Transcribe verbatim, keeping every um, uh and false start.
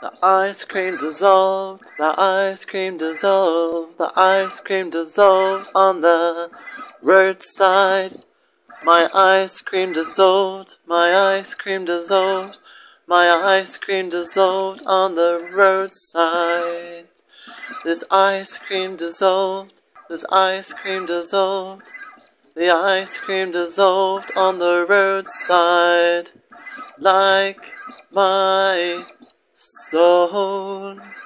The ice cream dissolved, the ice cream dissolved, the ice cream dissolved on the roadside. My ice cream dissolved, my ice cream dissolved, my ice cream dissolved on the roadside. This ice cream dissolved, this ice cream dissolved, the ice cream dissolved on the roadside, like my soul.